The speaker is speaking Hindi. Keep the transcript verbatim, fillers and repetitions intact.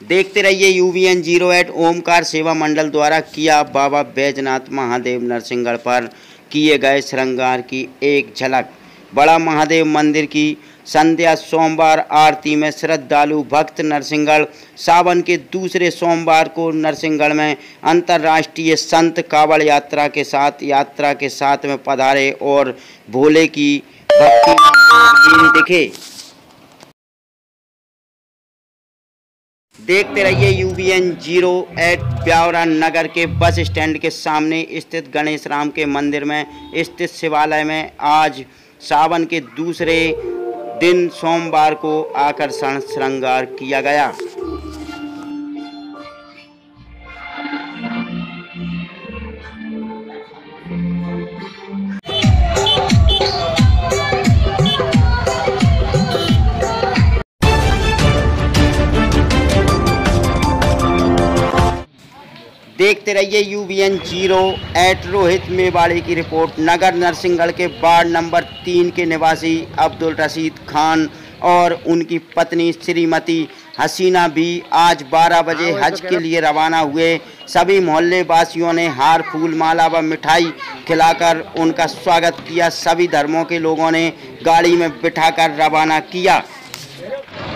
देखते रहिए यूवीएन जीरो एट ओमकार सेवा मंडल द्वारा किया बाबा बैजनाथ महादेव नरसिंहगढ़ पर किए गए श्रृंगार की एक झलक। बड़ा महादेव मंदिर की संध्या सोमवार आरती में श्रद्धालु भक्त नरसिंहगढ़ सावन के दूसरे सोमवार को नरसिंहगढ़ में अंतर्राष्ट्रीय संत कावड़ यात्रा के साथ यात्रा के साथ में पधारे और भोले की भक्ति में दिखे। देखते रहिए यूवीएन जीरो एट ब्यावरा नगर के बस स्टैंड के सामने स्थित गणेश राम के मंदिर में स्थित शिवालय में आज सावन के दूसरे दिन सोमवार को आकर्षण श्रृंगार किया गया। देखते रहिए UVN zero eight Rohit Mewadi की रिपोर्ट। नगर नरसिंहगढ़ के वार्ड नंबर तीन के निवासी अब्दुल रशीद खान और उनकी पत्नी श्रीमती हसीना भी आज बारह बजे हज के लिए रवाना हुए। सभी मोहल्ले वासियों ने हार फूल माला व मिठाई खिलाकर उनका स्वागत किया। सभी धर्मों के लोगों ने गाड़ी में बिठाकर रवाना किया।